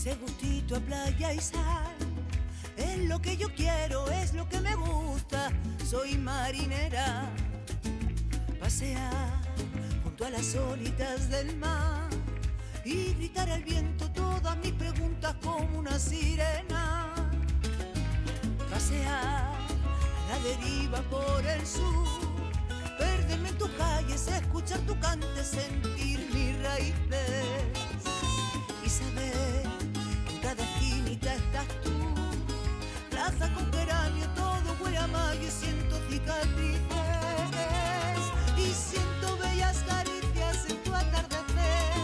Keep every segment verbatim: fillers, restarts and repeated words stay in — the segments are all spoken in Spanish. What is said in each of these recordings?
ese gustito a playa y sal. Es lo que yo quiero, es lo que me gusta. Soy marinera, pasear junto a las olitas del mar y gritar al viento todas mis preguntas como una sirena. Pasear a la deriva por el sur, perderme en tus calles, escuchar tu cante, sentir mis raíces y saber que en cada esquinita estás tú. Plaza con geranio, todo huele a mayo y siento cicatrices y siento bellas caricias en tu atardecer.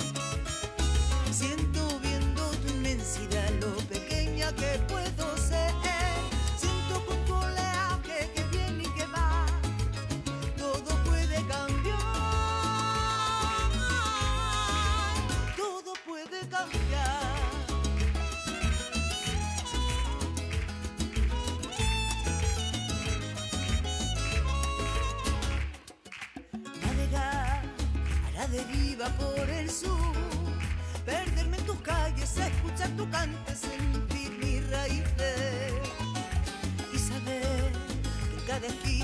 Siento viendo tu inmensidad lo pequeña que puedo ser. Siento con tu oleaje que viene y que va, todo puede cambiar, todo puede cambiar. Deriva por el sur, perderme en tus calles, escuchar tu cante, sentir mis raíces y saber que en cada esquina